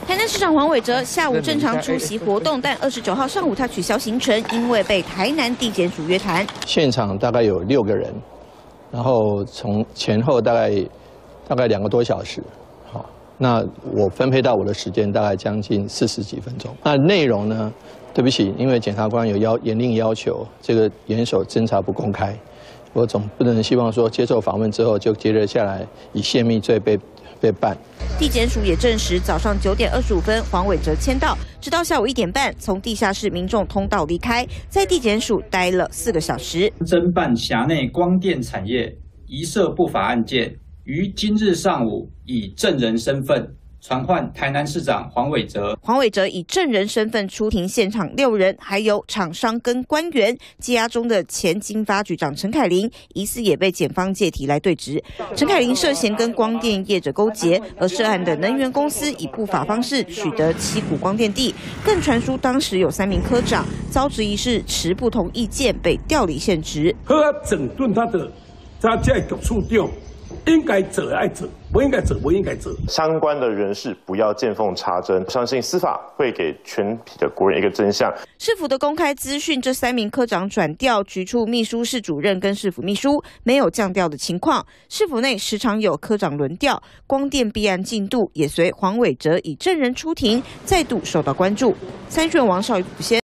台南市长黄伟哲下午正常出席活动，但29号上午他取消行程，因为被台南地检署约谈。 现场大概有6个人，然后从前后大概2个多小时。好，那我分配到我的时间大概将近40几分钟。那内容呢？对不起，因为检察官有严令要求，这个严守侦查不公开，我总不能希望说接受访问之后就接着下来以泄密罪被办。 地检署也证实，早上9点25分，黄伟哲签到，直到下午1点半，从地下室民众通道离开，在地检署待了4个小时。 侦办辖内光电产业疑涉不法案件，于今日上午以证人身份传唤台南市长黄伟哲。 黄伟哲以证人身份出庭，现场6人，还有厂商跟官员。羁押中的前经发局长陈凯琳，疑似也被检方借题来对质。陈凯琳涉嫌跟光电业者勾结，而涉案的能源公司以不法方式取得7股光电地，更传出当时有3名科长遭质疑是持不同意见被调离现职。 好啊，整顿他这局处长。应该做爱做，不应该做不应该做。 相关的人士不要见缝插针，相信司法会给全体的国人一个真相。 市府的公开资讯，这3名科长转调，局处秘书室主任跟市府秘书没有降调的情况。市府内时常有科长轮调，光电弊案进度也随黄伟哲以证人出庭，再度受到关注。3选王少宇补先。